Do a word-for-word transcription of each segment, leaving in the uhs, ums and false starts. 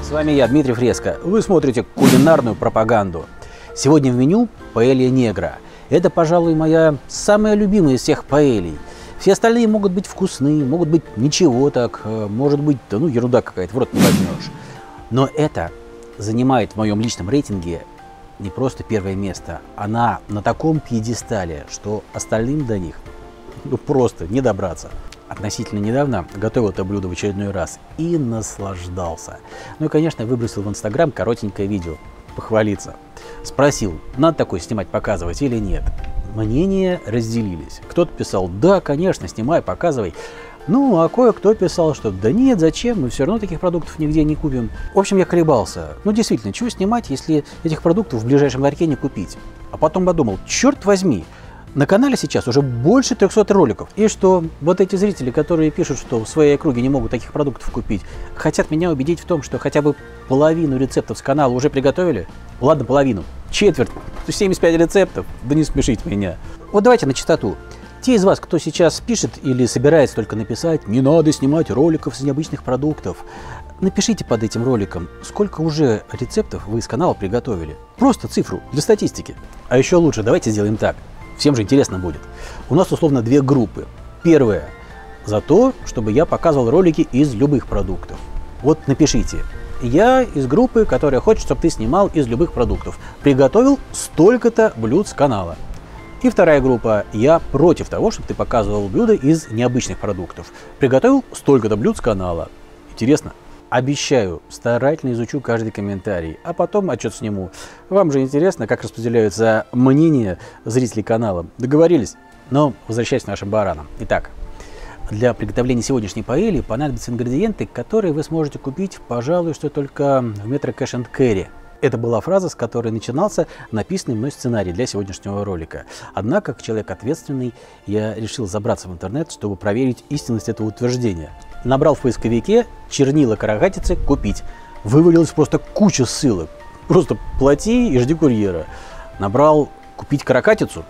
С вами я, Дмитрий Фреско. Вы смотрите кулинарную пропаганду. Сегодня в меню паэлья негра. Это, пожалуй, моя самая любимая из всех паэлей. Все остальные могут быть вкусные, могут быть ничего так, может быть, да ну ерунда какая-то, в рот не возьмешь. Но это занимает в моем личном рейтинге не просто первое место. Она на таком пьедестале, что остальным до них ну, просто не добраться. Относительно недавно готовил это блюдо в очередной раз и наслаждался. Ну и, конечно, выбросил в Инстаграм коротенькое видео, похвалиться. Спросил, надо такое снимать, показывать или нет. Мнения разделились. Кто-то писал, да, конечно, снимай, показывай. Ну, а кое-кто писал, что да нет, зачем, мы все равно таких продуктов нигде не купим. В общем, я колебался. Ну, действительно, чего снимать, если этих продуктов в ближайшем ларьке не купить? А потом подумал, черт возьми, на канале сейчас уже больше трёхсот роликов. И что вот эти зрители, которые пишут, что в своей округе не могут таких продуктов купить, хотят меня убедить в том, что хотя бы половину рецептов с канала уже приготовили? Ладно, половину. Четверть. семьдесят пять рецептов. Да не смешите меня. Вот давайте на чистоту. Те из вас, кто сейчас пишет или собирается только написать, не надо снимать роликов с необычных продуктов, напишите под этим роликом, сколько уже рецептов вы с канала приготовили. Просто цифру для статистики. А еще лучше, давайте сделаем так. Всем же интересно будет. У нас условно две группы. Первая за то, чтобы я показывал ролики из любых продуктов. Вот напишите. Я из группы, которая хочет, чтобы ты снимал из любых продуктов. Приготовил столько-то блюд с канала. И вторая группа. Я против того, чтобы ты показывал блюда из необычных продуктов. Приготовил столько-то блюд с канала. Интересно? Обещаю, старательно изучу каждый комментарий, а потом отчет сниму. Вам же интересно, как распределяются мнения зрителей канала. Договорились? Но возвращаясь к нашим баранам. Итак, для приготовления сегодняшней паэльи понадобятся ингредиенты, которые вы сможете купить, пожалуй, что только в Metro Cash and Carry. Это была фраза, с которой начинался написанный мной сценарий для сегодняшнего ролика. Однако, как человек ответственный, я решил забраться в интернет, чтобы проверить истинность этого утверждения. Набрал в поисковике чернила каракатицы купить. Вывалилась просто куча ссылок. Просто плати и жди курьера. Набрал купить каракатицу.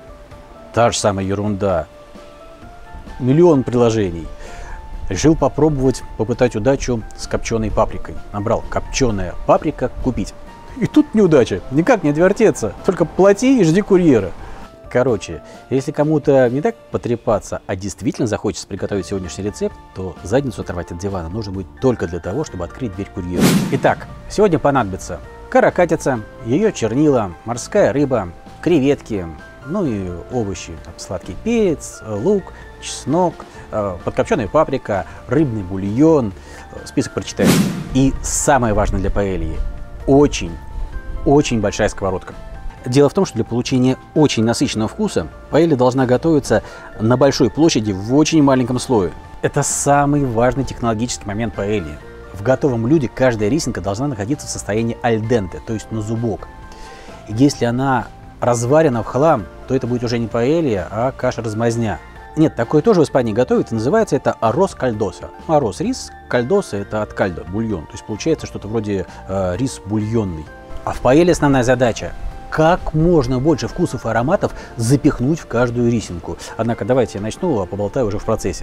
Та же самая ерунда. Миллион приложений. Решил попробовать, попытать удачу с копченой паприкой. Набрал копченая паприка купить. И тут неудача. Никак не отвертеться. Только плати и жди курьера. Короче, если кому-то не так потрепаться, а действительно захочется приготовить сегодняшний рецепт, то задницу оторвать от дивана нужно будет только для того, чтобы открыть дверь курьеру. Итак, сегодня понадобится каракатица, ее чернила, морская рыба, креветки, ну и овощи. Там, сладкий перец, лук, чеснок, подкопченая паприка, рыбный бульон. Список прочитайте. И самое важное для паэльи – очень, очень большая сковородка. Дело в том, что для получения очень насыщенного вкуса паэлья должна готовиться на большой площади в очень маленьком слое. Это самый важный технологический момент паэльи. В готовом блюде каждая рисинка должна находиться в состоянии аль денте, то есть на зубок. И если она разварена в хлам, то это будет уже не паэлья, а каша-размазня. Нет, такое тоже в Испании готовят, и называется это аррос кальдоса. Аррос – рис, кальдоса – это от кальдо, бульон. То есть получается что-то вроде э, рис бульонный. А в паэлье основная задача – как можно больше вкусов и ароматов запихнуть в каждую рисинку. Однако давайте я начну, а поболтаю уже в процессе.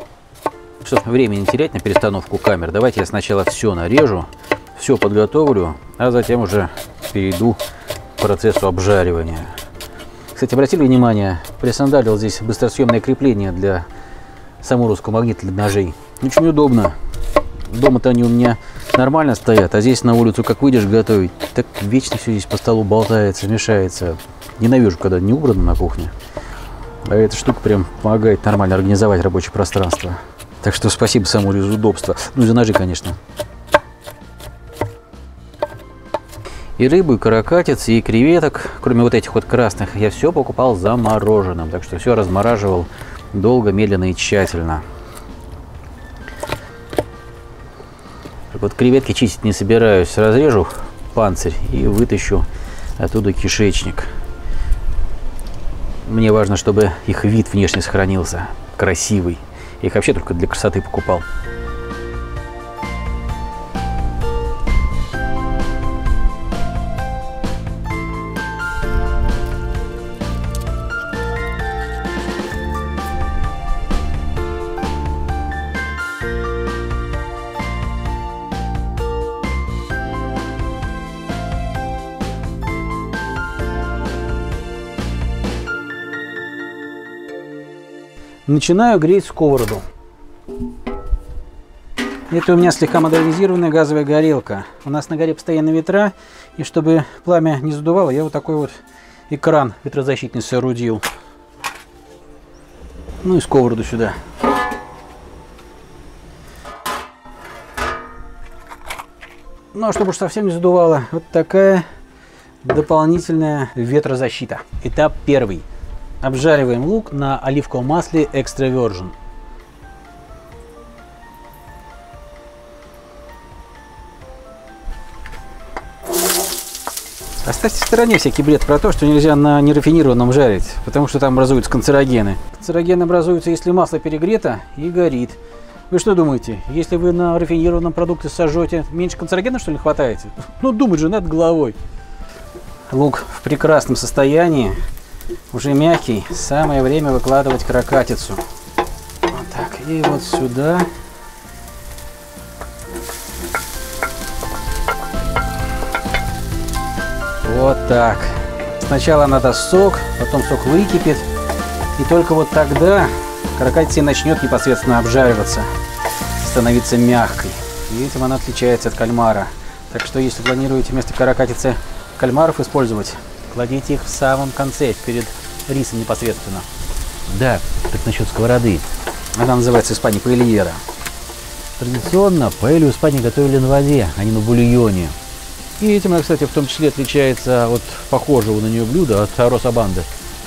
Чтобы времени не терять на перестановку камер, давайте я сначала все нарежу, все подготовлю, а затем уже перейду к процессу обжаривания. Кстати, обратили внимание, присандалил здесь быстросъемное крепление для самурского магнита для ножей. Очень удобно. Дома-то они у меня нормально стоят, а здесь на улицу как выйдешь готовить, так вечно все здесь по столу болтается, мешается. Ненавижу, когда не убрано на кухне. А эта штука прям помогает нормально организовать рабочее пространство. Так что спасибо Самуре за удобство. Ну и за ножи, конечно. И рыбу, и каракатиц, и креветок, кроме вот этих вот красных, я все покупал замороженным. Так что все размораживал долго, медленно и тщательно. Вот креветки чистить не собираюсь, разрежу панцирь и вытащу оттуда кишечник. Мне важно, чтобы их вид внешне сохранился, красивый. Я их вообще только для красоты покупал. начинаю греть сковороду. Это у меня слегка модернизированная газовая горелка. У нас на горе постоянно ветра, и чтобы пламя не задувало, я вот такой вот экран ветрозащитный соорудил. Ну и сковороду сюда. Ну а чтобы уж совсем не задувало, вот такая дополнительная ветрозащита. Этап первый. Обжариваем лук на оливковом масле Extra Virgin. Оставьте в стороне всякий бред про то, что нельзя на нерафинированном жарить, потому что там образуются канцерогены. Канцерогены образуются, если масло перегрето и горит. Вы что думаете, если вы на рафинированном продукте сожжете, меньше канцерогенов, что ли, хватаете? Ну, думать же надо головой. Лук в прекрасном состоянии, уже мягкий. Самое время выкладывать каракатицу. Вот так, и вот сюда. Вот так. Сначала надо сок, потом сок выкипит. И только вот тогда каракатица начнет непосредственно обжариваться, становиться мягкой. И этим она отличается от кальмара. Так что, если планируете вместо каракатицы кальмаров использовать, кладите их в самом конце, перед рисом непосредственно. Да, так насчет сковороды. Она называется в Испании паэльера. Традиционно паэлью в Испании готовили на воде, а не на бульоне. И этим она, кстати, в том числе отличается от похожего на нее блюда, от арроз банде.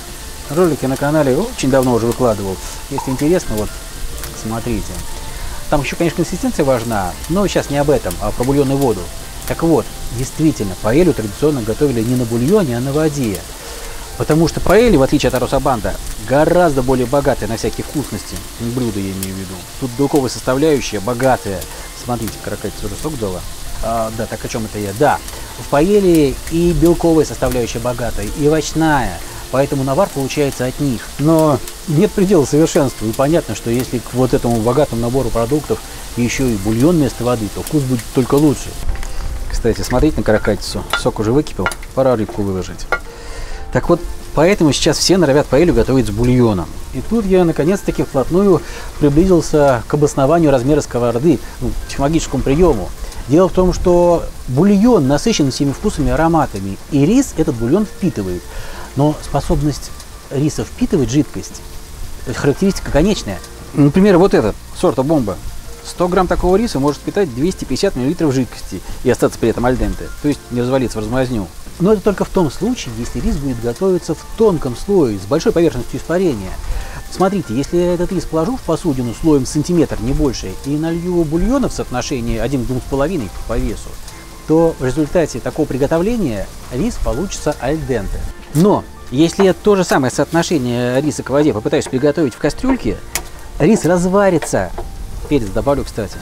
Ролики на канале очень давно уже выкладывал. Если интересно, вот смотрите. Там еще, конечно, консистенция важна, но сейчас не об этом, а про бульонную воду. Так вот, действительно, паэлью традиционно готовили не на бульоне, а на воде. Потому что паэлья, в отличие от арроз банде, гораздо более богатая на всякие вкусности. Блюдо я имею в виду. Тут белковая составляющая богатая. Смотрите, каракатица уже сок дала. А, да, так о чем это я? Да, в паэлье и белковая составляющая богатая, и овощная. Поэтому навар получается от них. Но нет предела совершенству. И понятно, что если к вот этому богатому набору продуктов еще и бульон вместо воды, то вкус будет только лучше. Кстати, смотрите на каракатицу. Сок уже выкипел, пора рыбку выложить. Так вот, поэтому сейчас все норовят паэлью готовить с бульоном. И тут я наконец-таки вплотную приблизился к обоснованию размера сковороды, ну, к технологическому приему. Дело в том, что бульон насыщен всеми вкусами и ароматами, и рис этот бульон впитывает. Но способность риса впитывать жидкость – это характеристика конечная. Например, вот этот сорта бомба. сто грамм такого риса может впитать двести пятьдесят миллилитров жидкости и остаться при этом аль денте, то есть не развалиться в размазню. Но это только в том случае, если рис будет готовиться в тонком слое, с большой поверхностью испарения. Смотрите, если я этот рис положу в посудину слоем сантиметр, не больше, и налью бульона в соотношении один к двум с половиной по весу, то в результате такого приготовления рис получится аль денте. Но если я то же самое соотношение риса к воде попытаюсь приготовить в кастрюльке, рис разварится. Перец добавлю, кстати.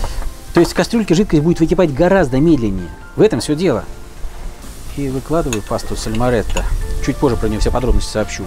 То есть в кастрюльке жидкость будет выкипать гораздо медленнее. В этом все дело. И выкладываю пасту сальморетто. Чуть позже про нее все подробности сообщу.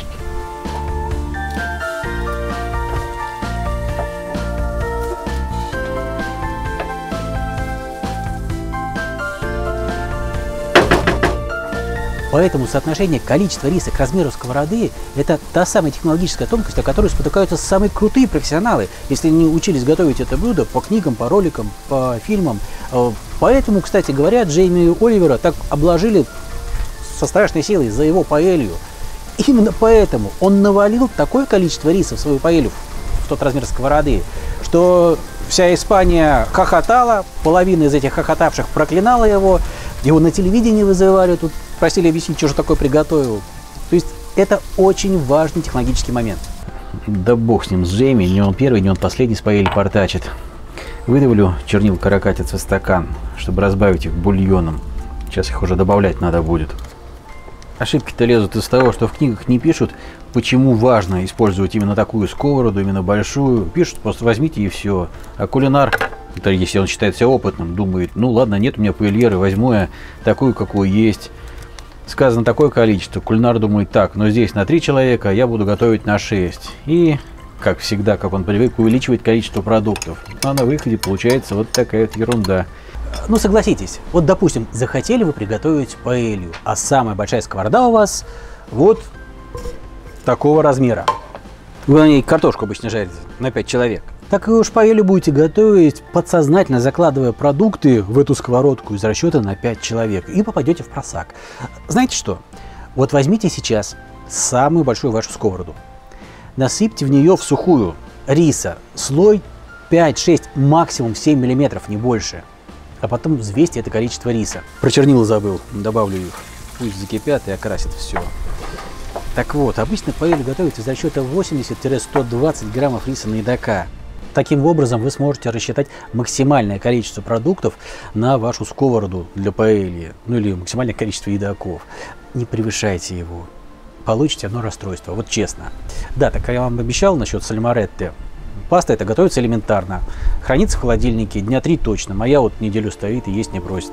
Поэтому соотношение количества риса к размеру сковороды – это та самая технологическая тонкость, о которой спотыкаются самые крутые профессионалы, если они учились готовить это блюдо по книгам, по роликам, по фильмам. Поэтому, кстати говоря, Джейми Оливера так обложили со страшной силой за его паэлью. Именно поэтому он навалил такое количество риса в свою паэлью, в тот размер сковороды, что вся Испания хохотала, половина из этих хохотавших проклинала его, его на телевидении вызывали, тут просили объяснить, что же такое приготовил. То есть это очень важный технологический момент. Да бог с ним, с Джейми, не он первый, не он последний с паэльей портачит. Выдавлю чернил каракатицы в стакан, чтобы разбавить их бульоном. Сейчас их уже добавлять надо будет. Ошибки-то лезут из того, что в книгах не пишут, почему важно использовать именно такую сковороду, именно большую. Пишут, просто возьмите и все. А кулинар, это если он считает себя опытным, думает, ну ладно, нет у меня паэльеры, возьму я такую, какую есть. Сказано такое количество, кулинар думает так, но здесь на три человека, я буду готовить на шесть. И, как всегда, как он привык, увеличивает количество продуктов. А на выходе получается вот такая вот ерунда. Ну согласитесь, вот допустим, захотели вы приготовить паэлью, а самая большая сковорода у вас вот такого размера. Вы на ней картошку обычно жарите на пять человек. Так и уж паэлью будете готовить, подсознательно закладывая продукты в эту сковородку из расчета на пять человек. И попадете в просак. Знаете что? Вот возьмите сейчас самую большую вашу сковороду. Насыпьте в нее в сухую риса слой пять-шесть, максимум семь миллиметров, не больше. А потом взвесьте это количество риса. Про чернила забыл, добавлю их. Пусть закипят и окрасят все. Так вот, обычно паэлья готовится из расчета восемьдесят-сто двадцать граммов риса на едока. Таким образом вы сможете рассчитать максимальное количество продуктов на вашу сковороду для паэльи, ну или максимальное количество едоков. Не превышайте его, получите одно расстройство, вот честно. Да, так я вам обещал насчет сальмаретты. Паста это готовится элементарно, хранится в холодильнике дня три точно, моя вот неделю стоит и есть не просит.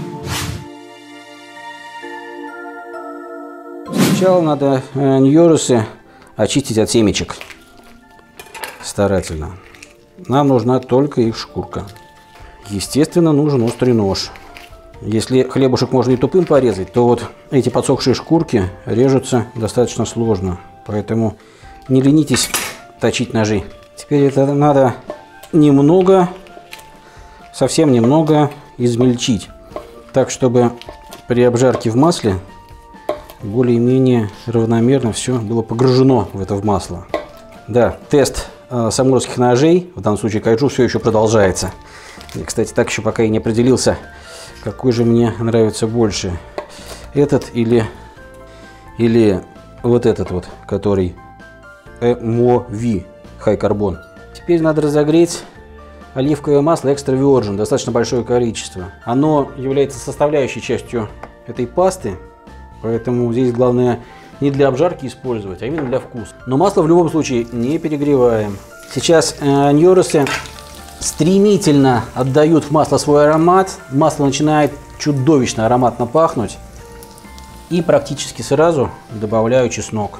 Сначала надо э, ньорусы очистить от семечек старательно. Нам нужна только их шкурка. Естественно, нужен острый нож. Если хлебушек можно и тупым порезать, то вот эти подсохшие шкурки режутся достаточно сложно. Поэтому не ленитесь точить ножи. Теперь это надо немного, совсем немного измельчить. Так, чтобы при обжарке в масле более-менее равномерно все было погружено в это в масло. Да, тест э, самурских ножей, в данном случае кайджу, все еще продолжается. Я, кстати, так еще пока и не определился, какой же мне нравится больше. Этот или, или вот этот вот, который Эмови High Carbon. Теперь надо разогреть оливковое масло экстра virgin, достаточно большое количество. Оно является составляющей частью этой пасты. Поэтому здесь главное не для обжарки использовать, а именно для вкуса. Но масло в любом случае не перегреваем. Сейчас э, ньорусы стремительно отдают в масло свой аромат. Масло начинает чудовищно ароматно пахнуть. И практически сразу добавляю чеснок.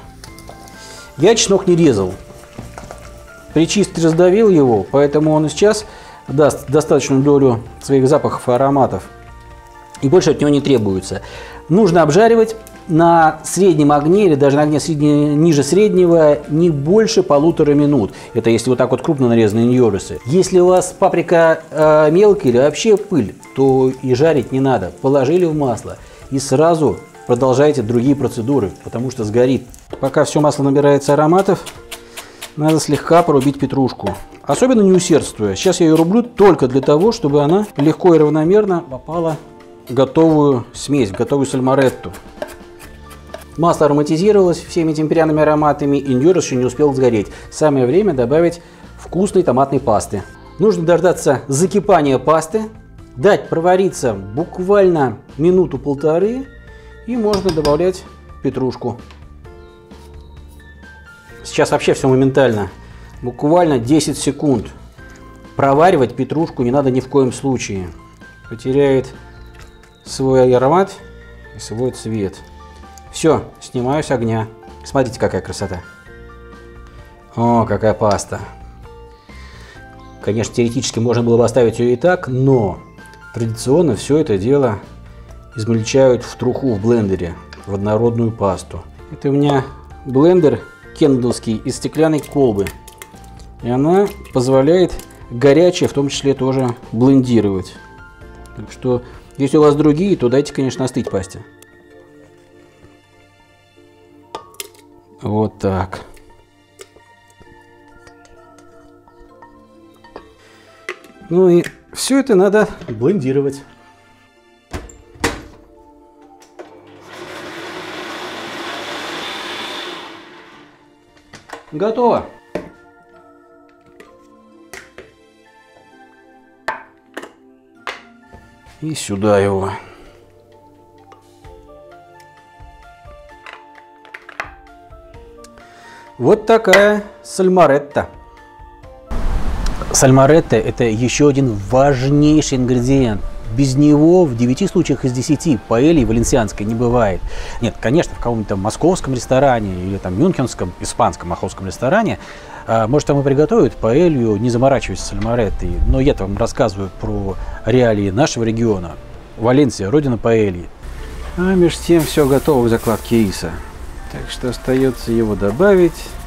Я чеснок не резал. При чистке раздавил его, поэтому он и сейчас даст достаточную долю своих запахов и ароматов. И больше от него не требуется. Нужно обжаривать на среднем огне или даже на огне средне, ниже среднего не больше полутора минут. Это если вот так вот крупно нарезанные ньорусы. Если у вас паприка э, мелкая или вообще пыль, то и жарить не надо. Положили в масло и сразу продолжайте другие процедуры, потому что сгорит. Пока все масло набирается ароматов, надо слегка порубить петрушку. Особенно не усердствуя. Сейчас я ее рублю только для того, чтобы она легко и равномерно попала готовую смесь, готовую сальмаретту. Масло ароматизировалось всеми этими пряными ароматами, и ньорус еще не успел сгореть. Самое время добавить вкусной томатной пасты. Нужно дождаться закипания пасты, дать провариться буквально минуту-полторы, и можно добавлять петрушку. Сейчас вообще все моментально. Буквально десять секунд. Проваривать петрушку не надо ни в коем случае. Потеряет свой аромат и свой цвет. Все, снимаю с огня. Смотрите, какая красота. О, какая паста. Конечно, теоретически можно было бы оставить ее и так, но традиционно все это дело измельчают в труху в блендере, в однородную пасту. Это у меня блендер кендаллский из стеклянной колбы. И она позволяет горячее в том числе тоже блендировать. Так что, если у вас другие, то дайте, конечно, остыть пасте. Вот так. Ну и все это надо блендировать. Готово. И сюда его. Вот такая сальмаретта. Сальмаретта – это еще один важнейший ингредиент. Без него в девяти случаях из десяти паэльи валенсианской не бывает. Нет, конечно, в каком-нибудь там московском ресторане или там мюнхенском, испанском, маховском ресторане, а, может, там и приготовят паэлью, не заморачиваясь с сальмареттой. Но я-то вам рассказываю про реалии нашего региона. Валенсия – родина паэльи. А между тем все готово к закладке риса. Так что остается его добавить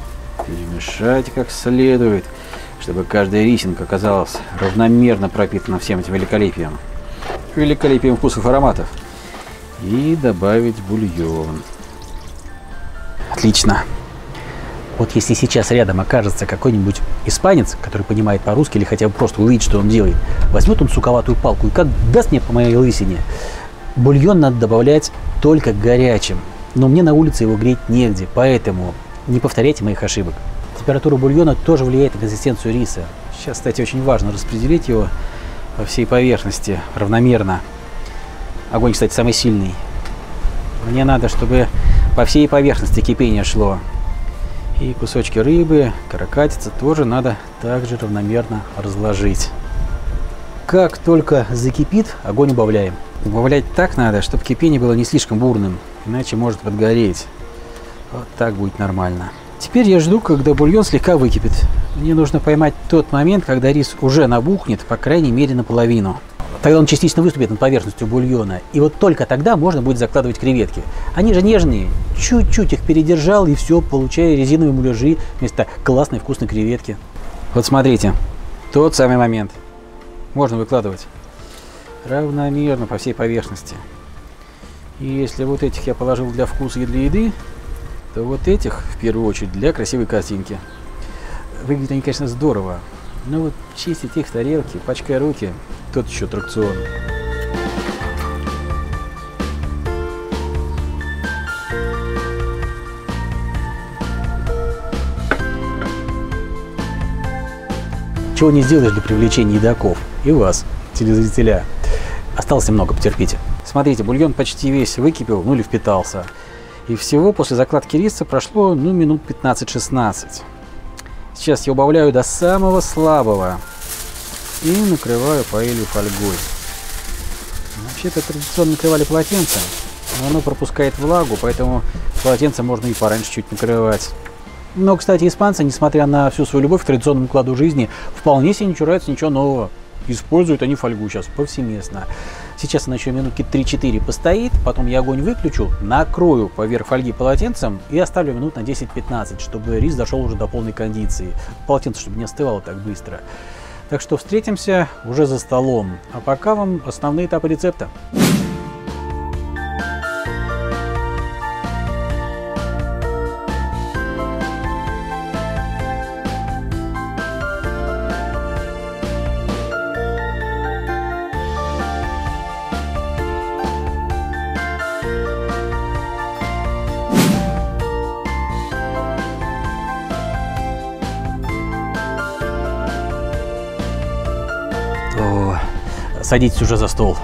Перемешайте как следует, чтобы каждая рисинка оказалась равномерно пропитана всем этим великолепием. Великолепием вкусов и ароматов. И добавить бульон. Отлично. Вот если сейчас рядом окажется какой-нибудь испанец, который понимает по-русски или хотя бы просто увидит, что он делает, возьмет он суковатую палку и как даст мне по моей лысине. Бульон надо добавлять только горячим, но мне на улице его греть негде, поэтому не повторяйте моих ошибок. Температура бульона тоже влияет на консистенцию риса. Сейчас, кстати, очень важно распределить его по всей поверхности равномерно. Огонь, кстати, самый сильный. Мне надо, чтобы по всей поверхности кипение шло. И кусочки рыбы, каракатицы тоже надо также равномерно разложить. Как только закипит, огонь убавляем. Убавлять так надо, чтобы кипение было не слишком бурным, иначе может подгореть. Вот так будет нормально. Теперь я жду, когда бульон слегка выкипит. Мне нужно поймать тот момент, когда рис уже набухнет, по крайней мере, наполовину. Тогда он частично выступит над поверхностью бульона. И вот только тогда можно будет закладывать креветки. Они же нежные. Чуть-чуть их передержал, и все, получая резиновые муляжи вместо классной вкусной креветки. Вот смотрите, тот самый момент. Можно выкладывать равномерно по всей поверхности. И если вот этих я положил для вкуса и для еды, то вот этих, в первую очередь, для красивой картинки. Выглядят они, конечно, здорово. Но вот чистить их в тарелке, пачкая руки, тот еще аттракцион. Чего не сделаешь для привлечения едоков. И вас, телезрителя. Осталось немного, потерпите. Смотрите, бульон почти весь выкипел, ну или впитался. И всего после закладки риса прошло, ну, минут пятнадцать-шестнадцать. Сейчас я убавляю до самого слабого и накрываю паэлью фольгой. Вообще-то традиционно накрывали полотенцем, но оно пропускает влагу, поэтому полотенце можно и пораньше чуть накрывать. Но, кстати, испанцы, несмотря на всю свою любовь к традиционному укладу жизни, вполне себе не чураются ничего нового. Используют они фольгу сейчас повсеместно. Сейчас она еще минутки три-четыре постоит, потом я огонь выключу, накрою поверх фольги полотенцем и оставлю минут на десять-пятнадцать, чтобы рис дошел уже до полной кондиции. Полотенце, чтобы не остывало так быстро. Так что встретимся уже за столом. А пока вам основные этапы рецепта. О, садитесь уже за стол.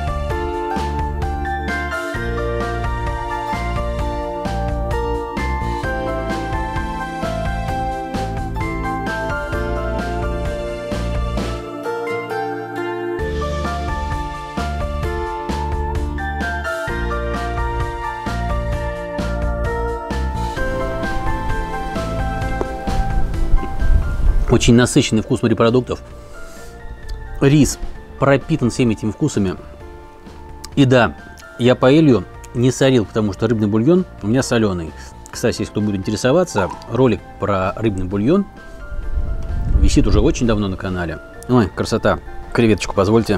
Очень насыщенный вкус морепродуктов. Рис пропитан всеми этими вкусами. И да, я паэлью не солил, потому что рыбный бульон у меня соленый. Кстати, если кто будет интересоваться, ролик про рыбный бульон висит уже очень давно на канале. Ой, красота. Креветочку позвольте.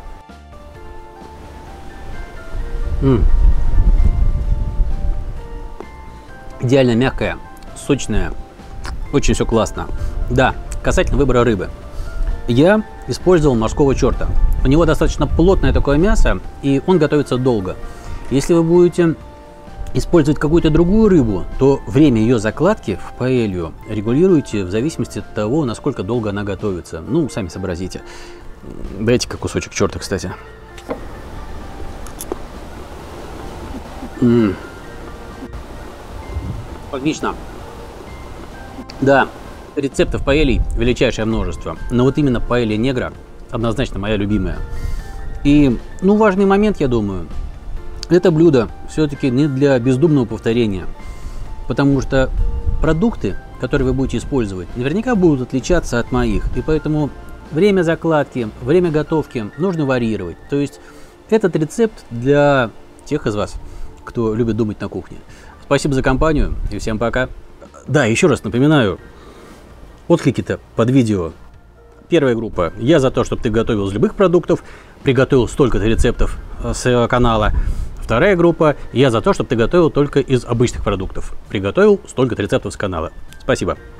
М-м. Идеально мягкая, сочная. Очень все классно. Да, касательно выбора рыбы. Я использовал морского черта. У него достаточно плотное такое мясо, и он готовится долго. Если вы будете использовать какую-то другую рыбу, то время ее закладки в паэлью регулируйте в зависимости от того, насколько долго она готовится. Ну, сами сообразите. Дайте-ка кусочек черта, кстати. М-м. Отлично. Да. Рецептов паэлей величайшее множество, но вот именно паэлья негра однозначно моя любимая. И, ну, важный момент, я думаю, это блюдо все-таки не для бездумного повторения, потому что продукты, которые вы будете использовать, наверняка будут отличаться от моих, и поэтому время закладки, время готовки нужно варьировать. То есть этот рецепт для тех из вас, кто любит думать на кухне. Спасибо за компанию и всем пока. Да, еще раз напоминаю, отклики-то под видео. Первая группа. Я за то, чтобы ты готовил из любых продуктов, приготовил столько-то рецептов с канала. Вторая группа. Я за то, чтобы ты готовил только из обычных продуктов, приготовил столько-то рецептов с канала. Спасибо.